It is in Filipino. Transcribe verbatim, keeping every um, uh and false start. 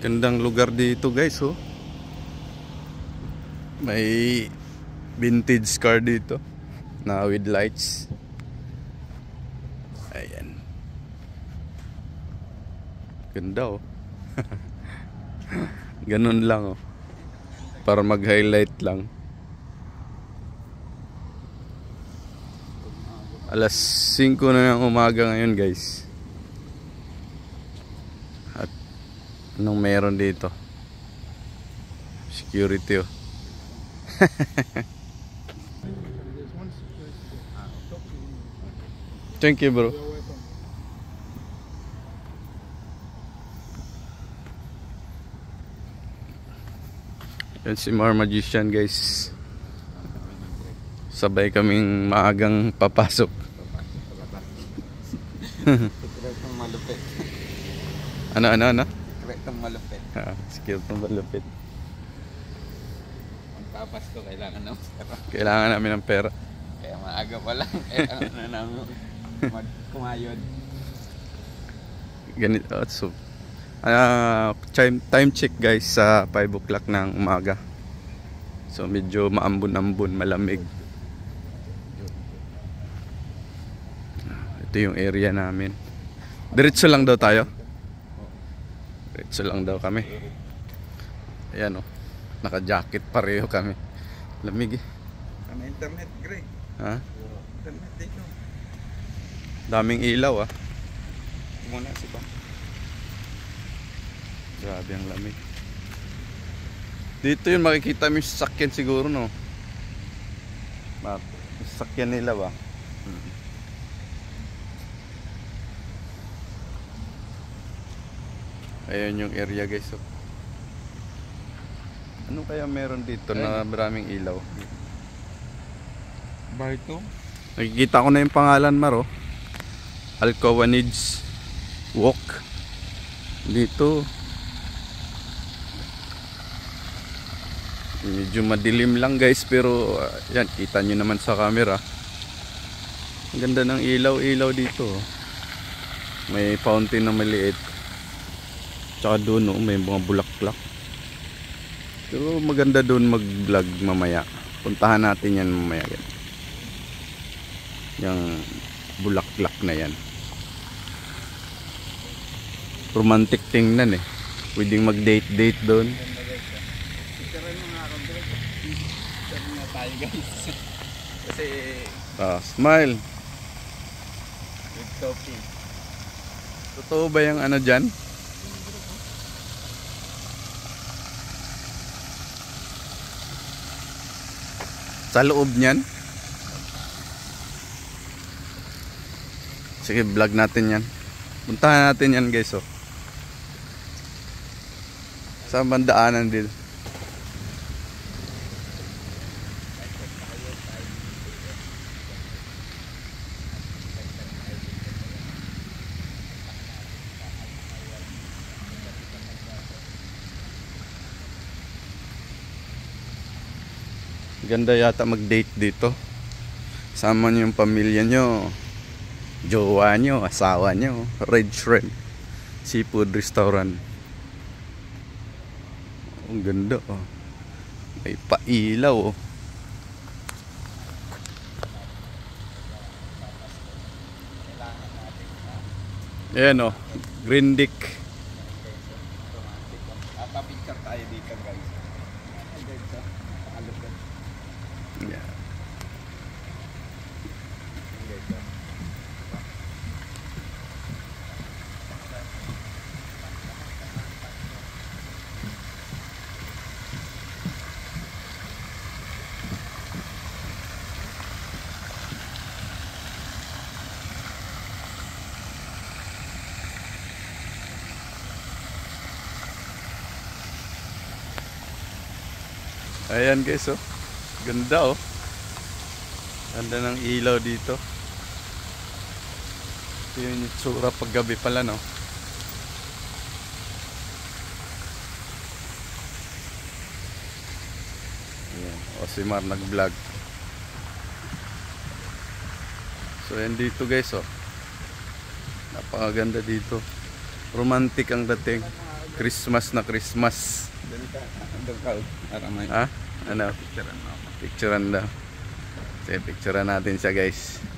Gandang lugar dito guys, oh. May vintage car dito na with lights. Ayan. Ganda, oh. Ganun lang, oh. Para mag-highlight lang. Alas singko na ng umaga ngayon guys. At anong meron dito? Security, oh. Thank you, bro. Yan si Mar Magician guys. Sabay kaming maagang papasok. Sikretong malupit. Ano, ano, ano? Sikretong malupit. Ah, sikretong malupit. Magpapas ko, kailangan ng pera. Kailangan namin ng pera. Kaya maaga pa lang. Kailangan na namin kumayod. Ganito. So, uh, time, time check guys sa five o'clock ng umaga. So medyo maambon-ambon, malamig. Ito yung area namin. Diretso lang daw tayo. Diretso lang daw kami. Ayan, oh. Naka-jacket pareho kami. Lamig, eh. Ano internet, Greg? Ha? Internet dito. Daming ilaw, ah. Muna si Bang. Grabe ang lamig. Dito yun makikita mo yung sasakyan siguro, no? Yung sasakyan nila ba? Hmm. Ayan yung area guys, oh. Ano kaya meron dito na maraming ilaw? Ba ito? Nakikita ko na yung pangalan, Maro. Alcoa Needs Walk. Dito medyo madilim lang guys, pero uh, yan, kita nyo naman sa camera. Ang ganda ng ilaw-ilaw dito, oh. May fountain na maliit. Tsaka doon, oh, may mga bulaklak. Pero maganda doon mag-vlog mamaya. Puntahan natin yan mamaya. Yung bulaklak na yan. Romantic tingnan, eh. Pwedeng mag-date-date doon. Tayo guys. Kasi Ah, smile. with coffee. Totoo ba yung ano dyan? Sa loob niyan? Sige, vlog natin yan. Puntahan natin yan guys, oh. Sa bandaanan din. Ganda yata mag-date dito. Sama nyo yung pamilya nyo, jowa nyo, asawa nyo. Red Shrimp Seafood Restaurant. Ang ganda, oh. May pailaw, oh. Ayan, oh. Green Dick. Papicture tayo dito guys. Ang ganda. Pakalupit. Yeah. Ang ganda. Ayan guys, oh. Ganda, oh. Ganda ng ilaw dito. Ito yung itsura pag gabi pala, no? Ayan. O si Mar nag-vlog. So yan dito guys, oh. Napakaganda dito. Romantic ang dating. Christmas na Christmas. Doon ka, doon ka. Para may Ha? Ano? picturean mo ako. Picturean daw. Sige, picturean natin siya guys.